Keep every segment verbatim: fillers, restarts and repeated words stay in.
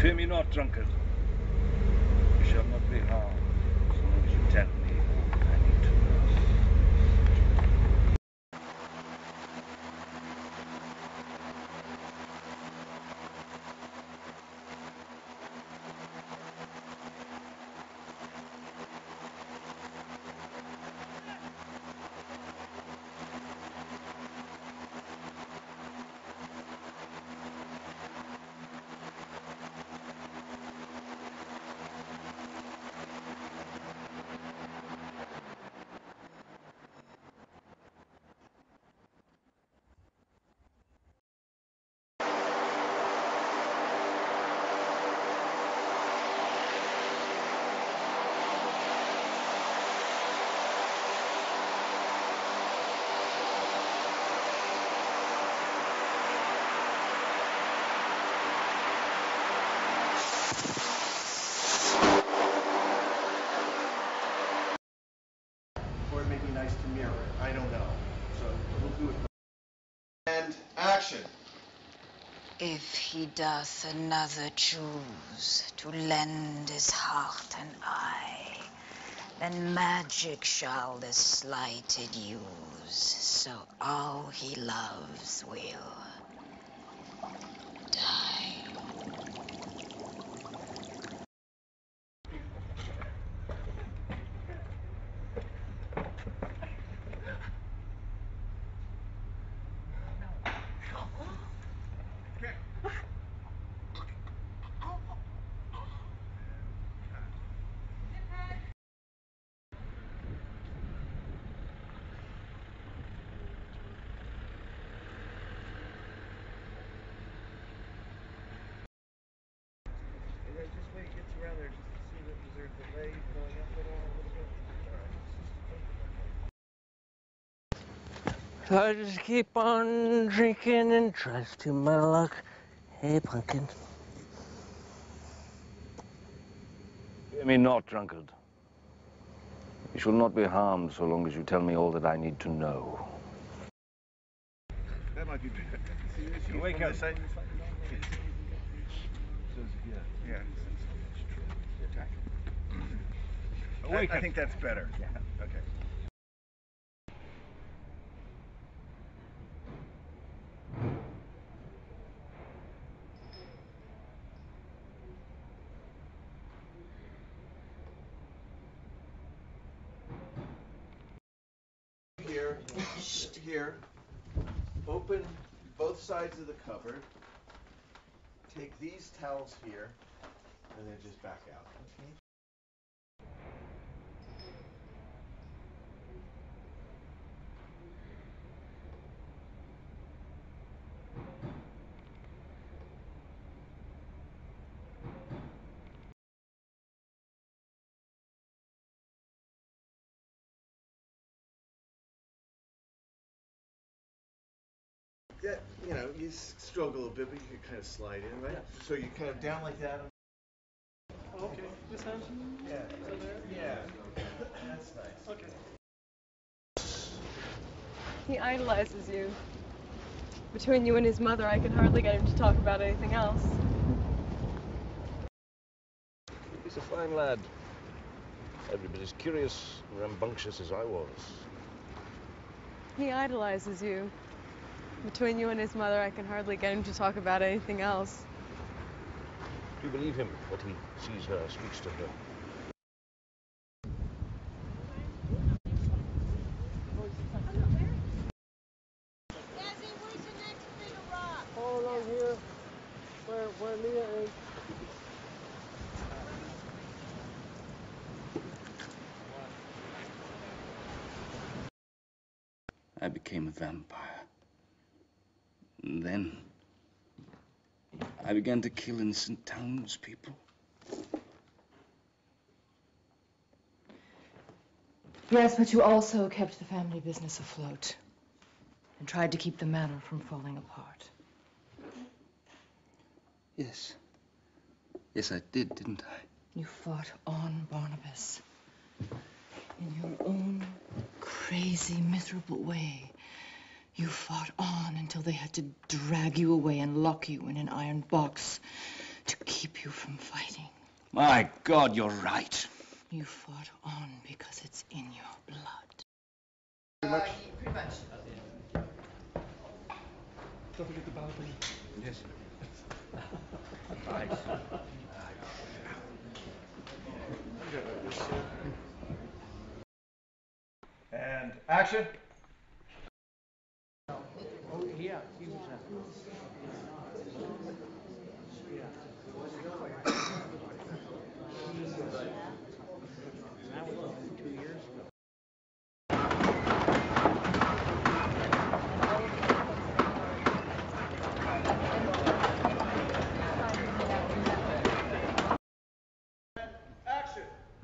Fear me not, drunkard. You shall not be harmed so long as you tell me all that I need to know. If he doth another choose to lend his heart and eye, then magic shall the slighted use, so all he loves will die. So I just keep on drinking and trust to my luck. Hey, pumpkin. Fear me not, drunkard. You shall not be harmed so long as you tell me all that I need to know. That might be better. You wake up. Yeah. Yeah. I, I think that's better. Yeah. Okay. Here, here, open both sides of the cupboard, take these towels here, and then just back out. Okay. That, you know, you struggle a little bit, but you can kind of slide in, right? Yeah. So you kind of down like that. Oh, okay. This hand? Yeah. So there? Yeah. That's nice. Okay. He idolizes you. Between you and his mother, I can hardly get him to talk about anything else. He's a fine lad. Every bit as curious and rambunctious as I was. He idolizes you. Between you and his mother, I can hardly get him to talk about anything else. You believe him, what he sees her, speaks to her. All along here, where, where Leah is. I became a vampire. And then I began to kill innocent townspeople. Yes, but you also kept the family business afloat and tried to keep the manor from falling apart. Yes. Yes, I did, didn't I? You fought on, Barnabas. In your own crazy, miserable way. You fought on until they had to drag you away and lock you in an iron box to keep you from fighting. My God, you're right. You fought on because it's in your blood. Pretty much. Pretty much. Don't forget the balcony. Yes. Nice. And action. Oh, yeah, he was uh, that was only two years ago. Action.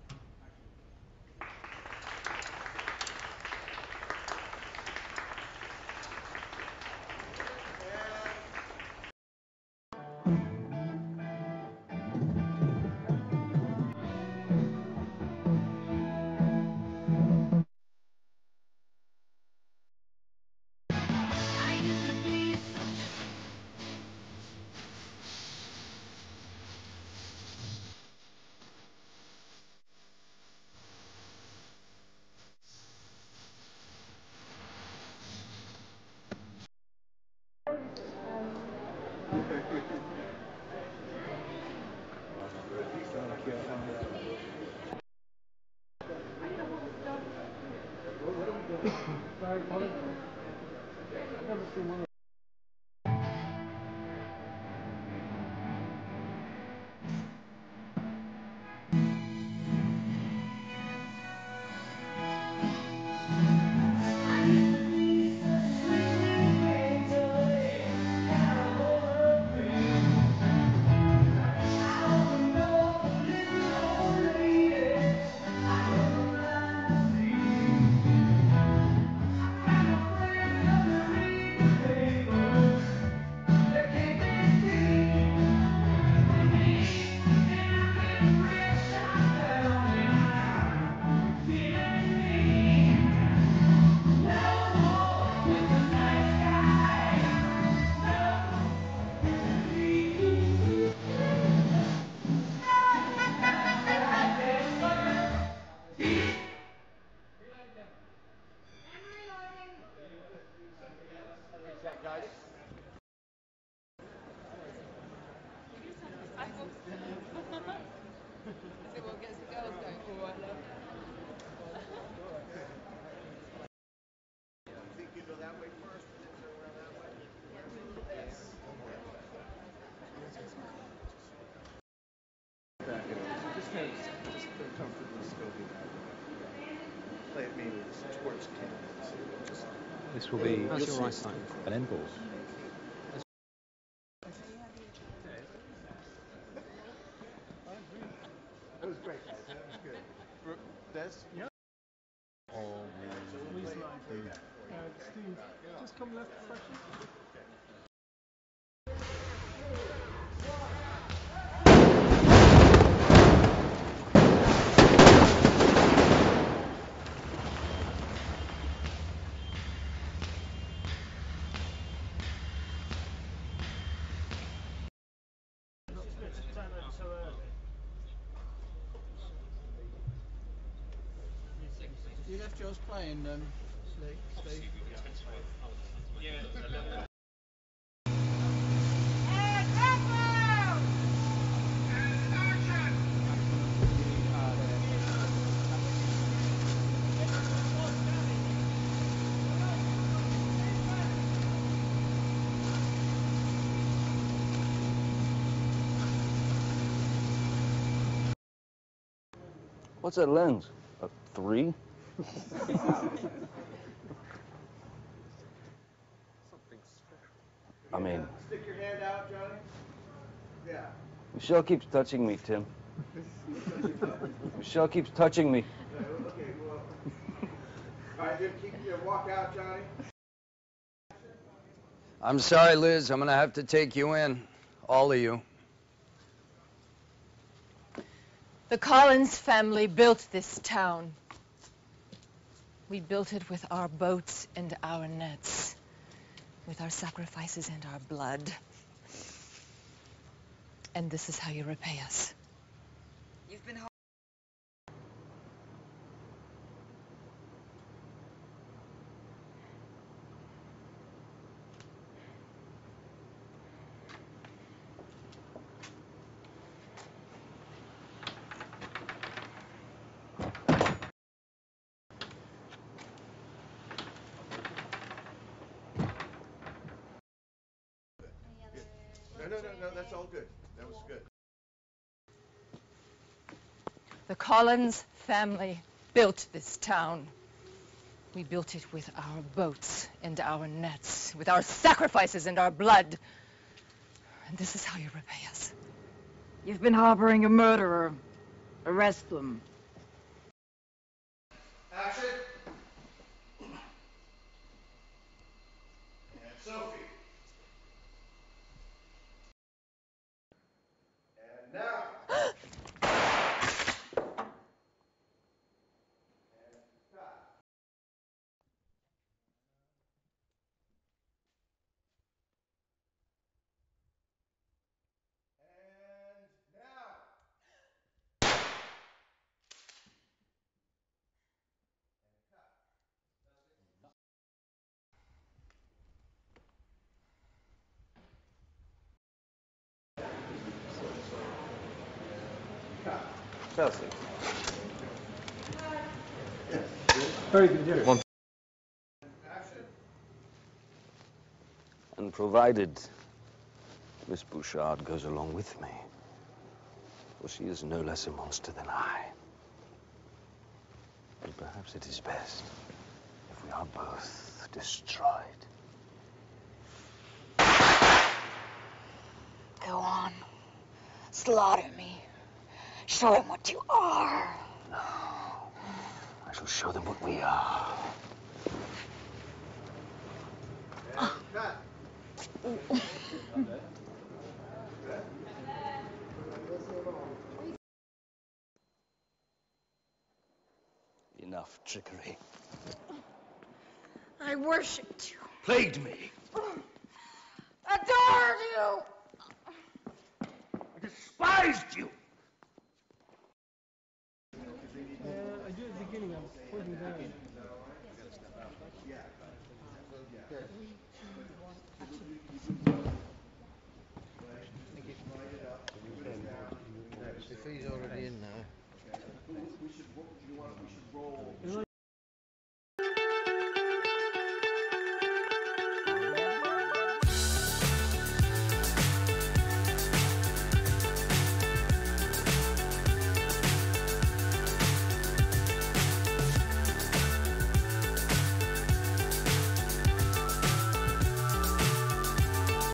This will be How's your right side? an end ball. That was great, guys. That was good. Des? Yeah. Uh, Steve, just come left a fraction. You left yours playing, um, Steve? What's that lens? A three? I mean... Stick your hand out, Johnny. Yeah. Michelle keeps touching me, Tim. Michelle keeps touching me. Okay, well... All right, then keep your walk out, Johnny. I'm sorry, Liz. I'm gonna have to take you in. All of you. The Collins family built this town. We built it with our boats and our nets, with our sacrifices and our blood. And this is how you repay us. You've been No, no, no, no, that's all good. That was good. The Collins family built this town. We built it with our boats and our nets, with our sacrifices and our blood. And this is how you repay us. You've been harboring a murderer. Arrest them. Action. And Sophie. And now. Chelsea. Very good, yes. One. And provided Miss Bouchard goes along with me, for she is no less a monster than I. And perhaps it is best if we are both destroyed. Go on. Slaughter me. Show him what you are. No. I shall show them what we are. And cut. Enough trickery. I worshipped you. Plagued me. Adored you. I despised you. Uh, I do at the beginning, I was pointing down. If he's already in there. We should, what would you want? We should roll.